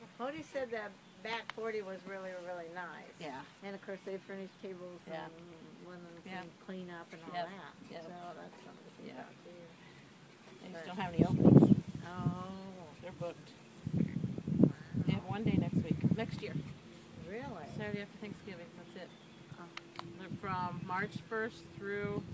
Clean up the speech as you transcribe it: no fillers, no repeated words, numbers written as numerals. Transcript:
Cody said that back 40 was really, really nice. Yeah. And of course they furnished tables Yeah. and linens Yeah. and clean up and all Yep. that. Yep. So that's something to think Yeah. about too. They But- just don't have any openings. Oh. They're booked. Wow. They have one day next week. Next year. Really? Saturday after Thanksgiving. That's it. Oh. They're from March 1st through